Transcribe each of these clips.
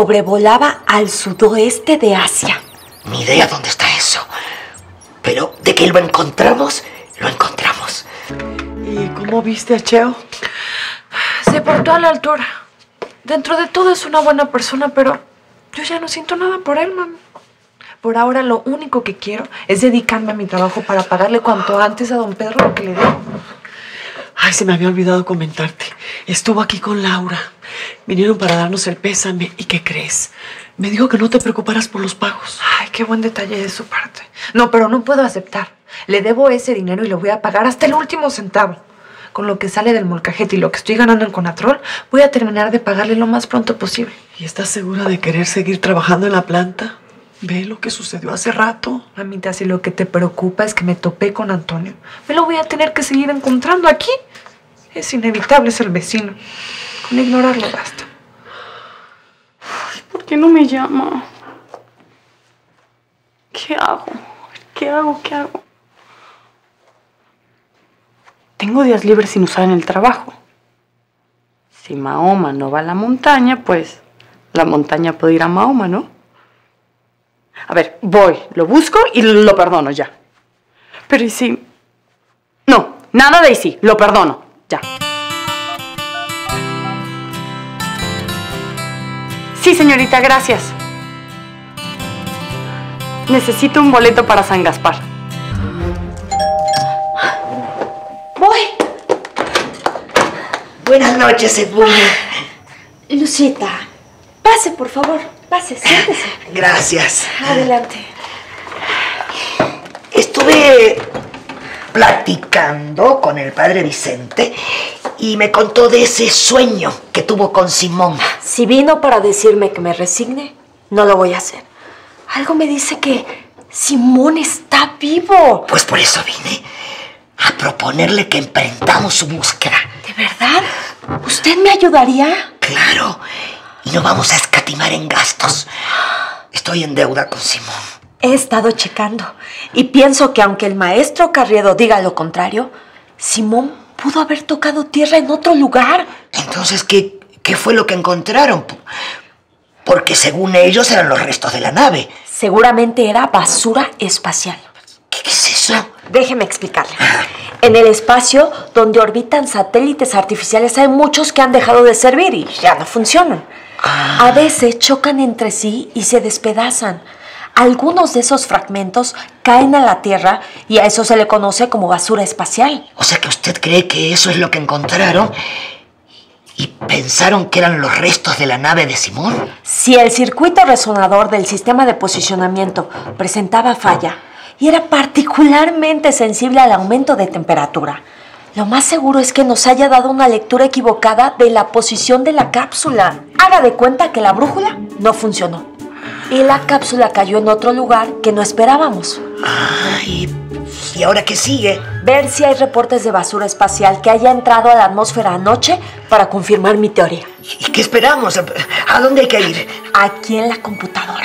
sobrevolaba al sudoeste de Asia. Ni idea dónde está eso. Pero de que lo encontramos, lo encontramos. ¿Y cómo viste a Cheo? Se portó a la altura. Dentro de todo es una buena persona, pero yo ya no siento nada por él, mami. Por ahora lo único que quiero es dedicarme a mi trabajo para pagarle cuanto antes a don Pedro lo que le debo. Ay, se me había olvidado comentarte. Estuvo aquí con Laura. Vinieron para darnos el pésame. ¿Y qué crees? Me dijo que no te preocuparas por los pagos. Ay, qué buen detalle de su parte. No, pero no puedo aceptar. Le debo ese dinero y lo voy a pagar hasta el último centavo. Con lo que sale del molcajete y lo que estoy ganando en Conatrol, voy a terminar de pagarle lo más pronto posible. ¿Y estás segura de querer seguir trabajando en la planta? Ve lo que sucedió hace rato. Mamita, si lo que te preocupa es que me topé con Antonio, me lo voy a tener que seguir encontrando aquí. Es inevitable, es el vecino. Con ignorarlo basta. ¿Por qué no me llama? ¿Qué hago? ¿Qué hago? ¿Qué hago? Tengo días libres sin usar en el trabajo. Si Mahoma no va a la montaña, pues la montaña puede ir a Mahoma, ¿no? A ver, voy, lo busco y lo perdono ya. Pero ¿y si...? No, nada de ¿y si? Lo perdono, ya. Sí, señorita, gracias. Necesito un boleto para San Gaspar. Voy. Buenas noches, Edmundo. Lucita, pase, por favor. Pase, siéntese. Gracias. Adelante. Estuve platicando con el padre Vicente y me contó de ese sueño que tuvo con Simón. Si vino para decirme que me resigne, no lo voy a hacer. Algo me dice que Simón está vivo. Pues por eso vine a proponerle que emprendamos su búsqueda. ¿De verdad? ¿Usted me ayudaría? Claro, y no vamos a escatimar en gastos. Estoy en deuda con Simón. He estado checando y pienso que aunque el maestro Carriedo diga lo contrario, Simón pudo haber tocado tierra en otro lugar. Entonces, ¿qué fue lo que encontraron? Porque según ellos eran los restos de la nave. Seguramente era basura espacial. ¿Qué es eso? Déjeme explicarle. En el espacio donde orbitan satélites artificiales hay muchos que han dejado de servir y ya no funcionan. A veces chocan entre sí y se despedazan. Algunos de esos fragmentos caen a la Tierra y a eso se le conoce como basura espacial. O sea que usted cree que eso es lo que encontraron y pensaron que eran los restos de la nave de Simón. Si el circuito resonador del sistema de posicionamiento presentaba falla y era particularmente sensible al aumento de temperatura, lo más seguro es que nos haya dado una lectura equivocada de la posición de la cápsula. Haga de cuenta que la brújula no funcionó y la cápsula cayó en otro lugar que no esperábamos. ¿Y ahora qué sigue? Ver si hay reportes de basura espacial que haya entrado a la atmósfera anoche para confirmar mi teoría. ¿Y qué esperamos? ¿A dónde hay que ir? Aquí en la computadora.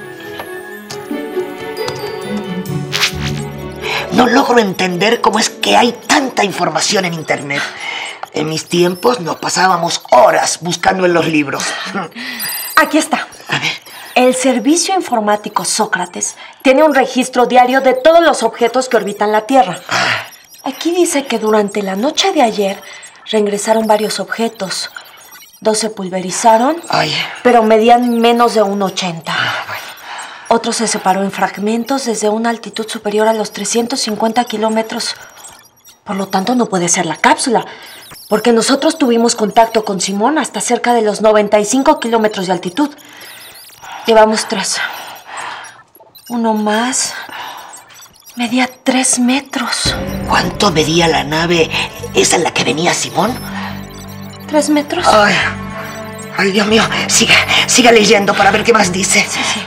No logro entender cómo es que hay tanta información en Internet. En mis tiempos nos pasábamos horas buscando en los libros. Aquí está. A ver. El servicio informático Sócrates tiene un registro diario de todos los objetos que orbitan la Tierra. Aquí dice que durante la noche de ayer reingresaron varios objetos. 2 se pulverizaron, pero medían menos de 1,80. Otro se separó en fragmentos desde una altitud superior a los 350 kilómetros. Por lo tanto, no puede ser la cápsula, porque nosotros tuvimos contacto con Simón hasta cerca de los 95 kilómetros de altitud. Llevamos 3. Uno más. Medía 3 metros. ¿Cuánto medía la nave esa en la que venía Simón? 3 metros. Ay, Dios mío. Siga leyendo para ver qué más dice. Sí.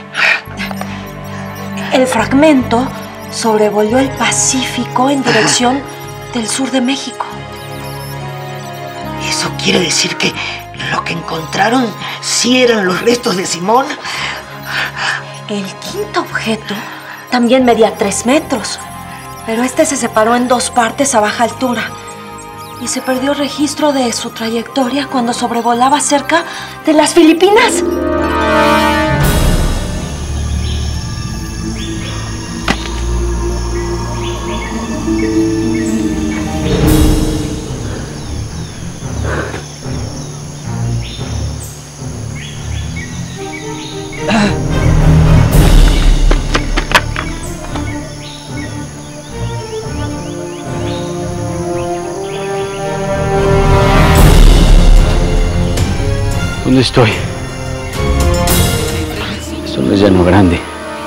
El fragmento sobrevoló el Pacífico en dirección del sur de México. ¿Eso quiere decir que lo que encontraron sí eran los restos de Simón? El quinto objeto también medía 3 metros, pero este se separó en 2 partes a baja altura y se perdió registro de su trayectoria cuando sobrevolaba cerca de las Filipinas. estoy? Esto no es Llano Grande.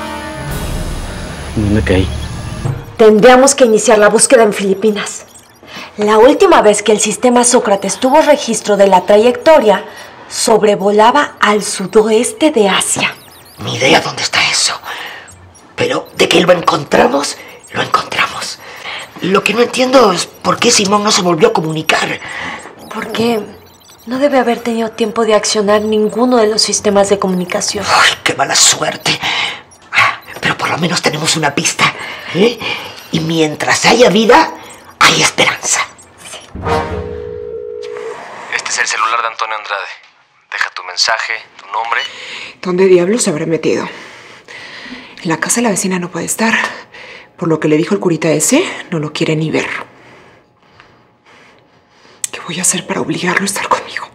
¿Dónde caí? Tendríamos que iniciar la búsqueda en Filipinas. La última vez que el sistema Sócrates tuvo registro de la trayectoria, sobrevolaba al sudoeste de Asia. Ni idea dónde está eso. Pero de que lo encontramos, lo encontramos. Lo que no entiendo es por qué Simón no se volvió a comunicar. Porque no debe haber tenido tiempo de accionar ninguno de los sistemas de comunicación. ¡Ay, qué mala suerte! Pero por lo menos tenemos una pista, ¿eh? Y mientras haya vida, hay esperanza. Sí. Este es el celular de Antonio Andrade. Deja tu mensaje, tu nombre. ¿Dónde diablos se habrá metido? En la casa de la vecina no puede estar. Por lo que le dijo el curita ese, no lo quiere ni ver. ¿Qué voy a hacer para obligarlo a estar conmigo?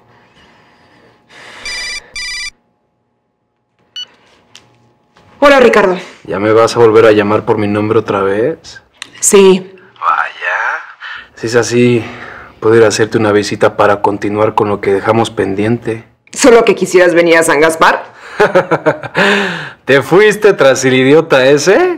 Hola, Ricardo. ¿Ya me vas a volver a llamar por mi nombre otra vez? Sí. Vaya. Si es así, puedo ir a hacerte una visita para continuar con lo que dejamos pendiente. ¿Solo que quisieras venir a San Gaspar? ¿Te fuiste tras el idiota ese?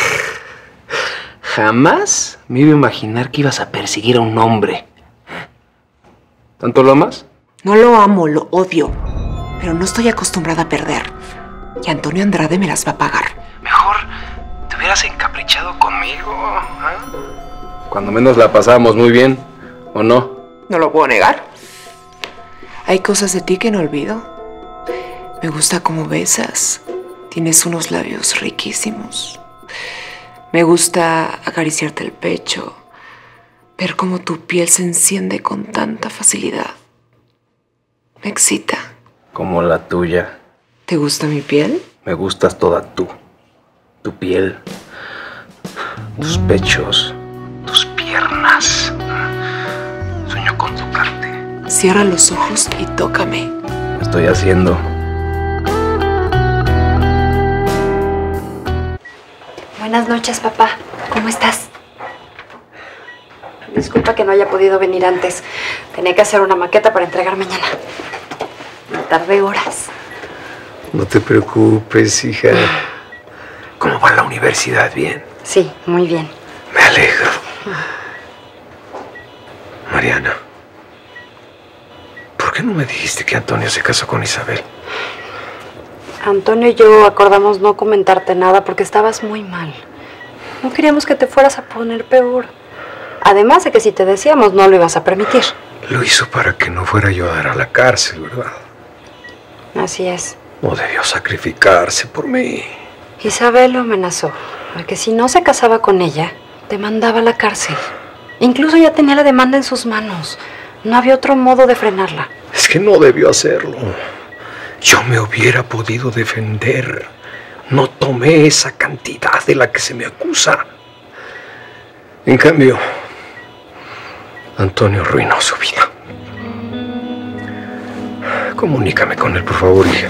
Jamás me iba a imaginar que ibas a perseguir a un hombre. ¿Tanto lo amas? No lo amo, lo odio. Pero no estoy acostumbrada a perder. Y Antonio Andrade me las va a pagar. Mejor te hubieras encaprichado conmigo, ¿eh? Cuando menos la pasábamos muy bien, ¿o no? No lo puedo negar. Hay cosas de ti que no olvido. Me gusta cómo besas. Tienes unos labios riquísimos. Me gusta acariciarte el pecho. Ver cómo tu piel se enciende con tanta facilidad. Me excita. Como la tuya. ¿Te gusta mi piel? Me gustas toda tú. Tu piel, tus pechos, tus piernas. Sueño con tocarte. Cierra los ojos y tócame. Lo estoy haciendo. Buenas noches, papá. ¿Cómo estás? Disculpa que no haya podido venir antes. Tenía que hacer una maqueta para entregar mañana. Me tardé horas. No te preocupes, hija. ¿Cómo va la universidad? ¿Bien? Sí, muy bien. Me alegro. Mariana, ¿por qué no me dijiste que Antonio se casó con Isabel? Antonio y yo acordamos no comentarte nada porque estabas muy mal. No queríamos que te fueras a poner peor. Además de que si te decíamos no lo ibas a permitir. Lo hizo para que no fuera yo a dar a la cárcel, ¿verdad? Así es. No debió sacrificarse por mí. Isabel lo amenazó, porque si no se casaba con ella, te mandaba a la cárcel. Incluso ya tenía la demanda en sus manos. No había otro modo de frenarla. Es que no debió hacerlo. Yo me hubiera podido defender. No tomé esa cantidad de la que se me acusa. En cambio, Antonio arruinó su vida. Comunícame con él, por favor, hija.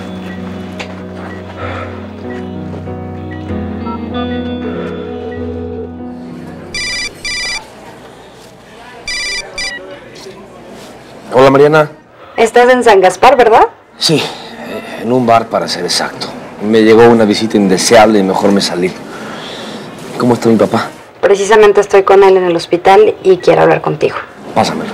Hola, Mariana. Estás en San Gaspar, ¿verdad? Sí, en un bar para ser exacto. Me llegó una visita indeseable y mejor me salí. ¿Cómo está mi papá? Precisamente estoy con él en el hospital y quiero hablar contigo. Pásamelo.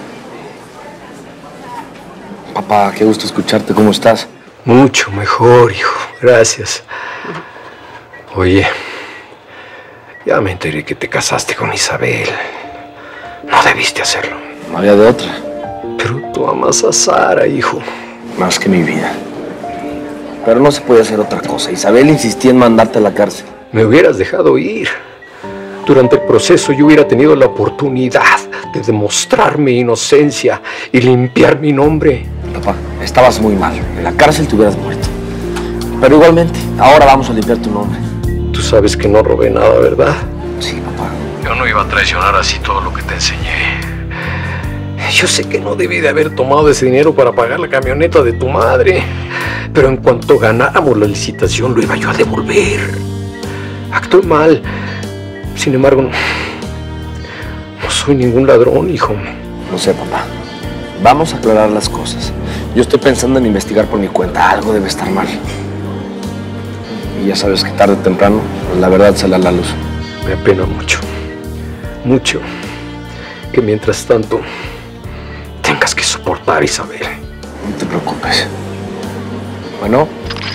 Papá, qué gusto escucharte. ¿Cómo estás? Mucho mejor, hijo. Gracias. Oye, ya me enteré que te casaste con Isabel. No debiste hacerlo. No había de otra. Pero tú amas a Sara, hijo. Más que mi vida. Pero no se puede hacer otra cosa. Isabel insistía en mandarte a la cárcel. Me hubieras dejado ir. Durante el proceso yo hubiera tenido la oportunidad de demostrar mi inocencia y limpiar mi nombre. Papá, estabas muy mal. En la cárcel te hubieras muerto. Pero igualmente, ahora vamos a limpiar tu nombre. Tú sabes que no robé nada, ¿verdad? Sí, papá. Yo no iba a traicionar así todo lo que te enseñé. Yo sé que no debí de haber tomado ese dinero para pagar la camioneta de tu madre. Pero en cuanto ganáramos la licitación, lo iba yo a devolver. Actué mal. Sin embargo, no soy ningún ladrón, hijo. No sé, papá. Vamos a aclarar las cosas. Yo estoy pensando en investigar por mi cuenta. Algo debe estar mal. Y ya sabes que tarde o temprano, pues la verdad sale a la luz. Me apena mucho. Mucho. Que mientras tanto tengas que soportar, Isabel. No te preocupes. Bueno.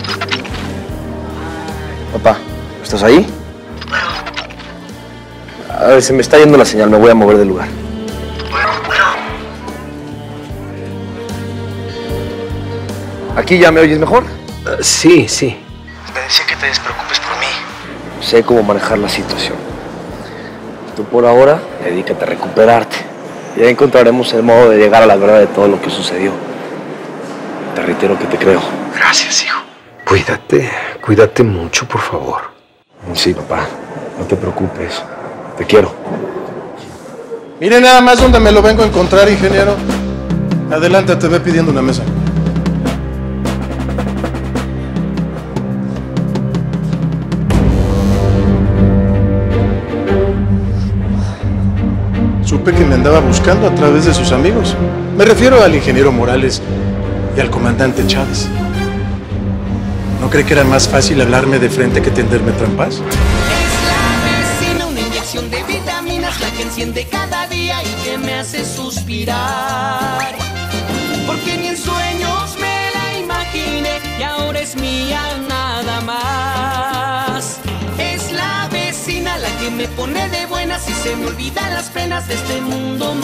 Papá, ¿estás ahí? A ver, se me está yendo la señal. Me voy a mover del lugar. ¿Aquí ya me oyes mejor? Sí, sí. Me decía que te despreocupes por mí. Sé cómo manejar la situación. Tú por ahora, dedícate a recuperarte. Ya encontraremos el modo de llegar a la verdad de todo lo que sucedió. Te reitero que te creo. Gracias, hijo. Cuídate mucho, por favor. Sí, papá. No te preocupes. Te quiero. Mire nada más dónde me lo vengo a encontrar, ingeniero. Adelante, te ve pidiendo una mesa. Supe que me andaba buscando a través de sus amigos. Me refiero al ingeniero Morales y al comandante Chávez. ¿No cree que era más fácil hablarme de frente que tenderme trampas? Es la vecina, una inyección de vitaminas, la que enciende cada día y que me hace suspirar. Porque ni en sueños me la imaginé y ahora es mía nada más. Es la vecina la que me pone de buenas y se me olvidan las penas de este mundo.